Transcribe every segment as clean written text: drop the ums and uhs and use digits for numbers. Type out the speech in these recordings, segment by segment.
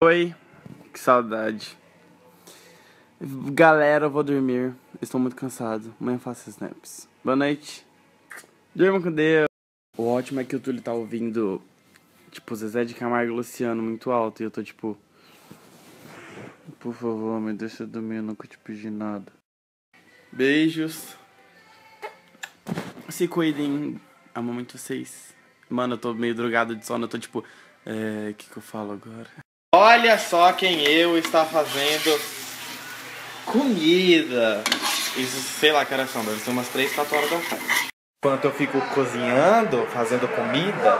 Oi, que saudade. Galera, eu vou dormir. Estou muito cansado. Amanhã eu faço snaps. Boa noite. Durma com Deus. O ótimo é que o Túlio tá ouvindo, tipo, Zezé de Camargo e Luciano muito alto. E eu tô tipo, por favor, me deixa dormir, eu nunca te pedi nada. Beijos. Se cuidem. Amo muito vocês. Mano, eu tô meio drogado de sono. Eu tô tipo, o que eu falo agora? Olha só quem eu está fazendo comida. Isso, sei lá que horas são, deve ser umas 3, 4 horas da tarde. Enquanto eu fico cozinhando, fazendo comida,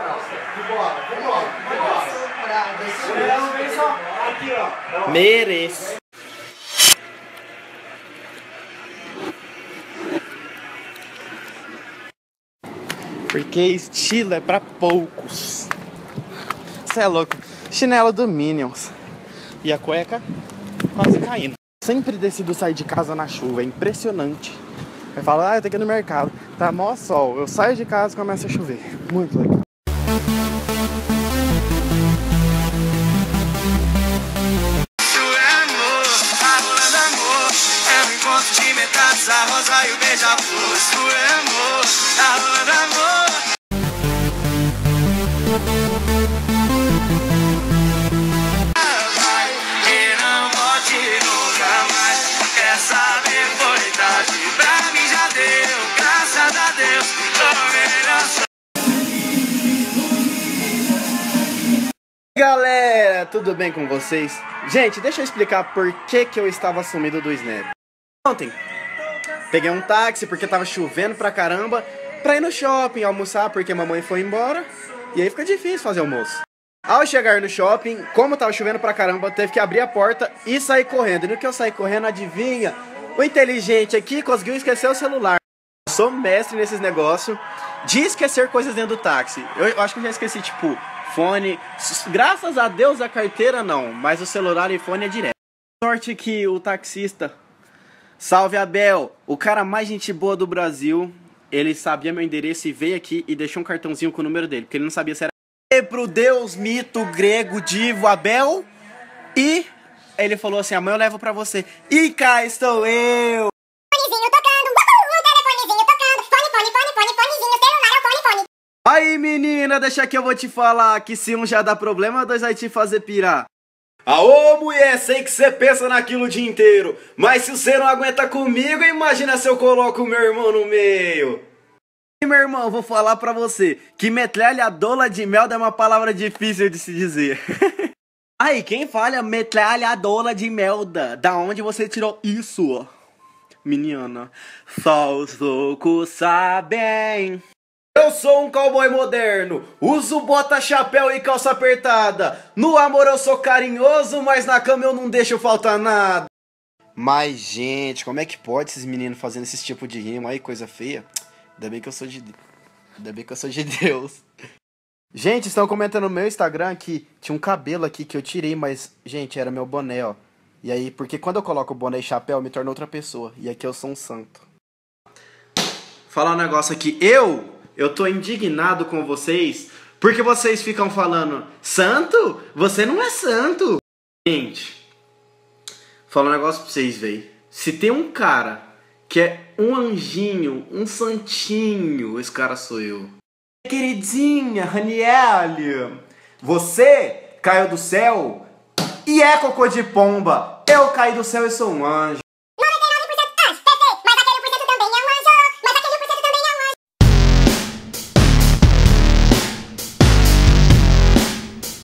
mereço. Porque estilo é pra poucos. Cê é louco. Chinelo do Minions. E a cueca quase caindo. Sempre decido sair de casa na chuva, é impressionante. Eu falo, eu tenho que ir no mercado. Tá mó sol, eu saio de casa e começa a chover. Muito legal. A rosa e o beija-flor, isso é amor, tá rolando amor. Vai, e não volte nunca mais. Quer saber, foi tarde, pra mim já deu, graças a Deus, Galera, tudo bem com vocês? Gente, deixa eu explicar por que eu estava sumido do Snap. Ontem peguei um táxi porque tava chovendo pra caramba pra ir no shopping almoçar porque a mamãe foi embora. E aí fica difícil fazer almoço. Ao chegar no shopping, como tava chovendo pra caramba, teve que abrir a porta e sair correndo. E no que eu saí correndo, adivinha? O inteligente aqui conseguiu esquecer o celular. Eu sou mestre nesses negócios de esquecer coisas dentro do táxi. Eu acho que eu já esqueci, tipo, fone. Graças a Deus a carteira não, mas o celular e fone é direto. Sorte que o taxista... Salve Abel, o cara mais gente boa do Brasil, ele sabia meu endereço e veio aqui e deixou um cartãozinho com o número dele, porque ele não sabia se era... E pro deus, mito, grego, divo, Abel, e ele falou assim, amanhã eu levo pra você. E cá estou eu! Fonezinho tocando, telefonezinho tocando, fonezinho, celular é o fone. Aí menina, deixa que eu vou te falar, que se um já dá problema, dois vai te fazer pirar. Aô mulher, sei que você pensa naquilo o dia inteiro, mas se você não aguenta comigo, imagina se eu coloco o meu irmão no meio. E meu irmão, vou falar pra você que metralhadora de melda é uma palavra difícil de se dizer. Aí, quem fala metralhadora de melda? Da onde você tirou isso? Menina, só os loucos sabem. Eu sou um cowboy moderno, uso bota, chapéu e calça apertada. No amor eu sou carinhoso, mas na cama eu não deixo faltar nada. Mas gente, como é que pode esses meninos fazendo esse tipo de rima aí, coisa feia? Ainda bem que eu sou de Deus. Gente, estão comentando no meu Instagram que tinha um cabelo aqui que eu tirei, mas, gente, era meu boné, ó. E aí, porque quando eu coloco o boné e chapéu, eu me torno outra pessoa. E aqui eu sou um santo. Falar um negócio aqui, eu tô indignado com vocês, porque vocês ficam falando, santo? Você não é santo. Gente, falar um negócio pra vocês, véi. Se tem um cara que é um anjinho, um santinho, esse cara sou eu. Queridinha, Ranielle, você caiu do céu e é cocô de pomba. Eu caí do céu e sou um anjo.